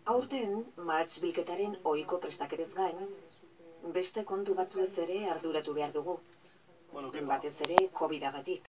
Aurten, mahats bilketaren ohiko prestaketez gain, beste kontu batzuez ere arduratu behar dugu. Batez ere, COVID-agatik.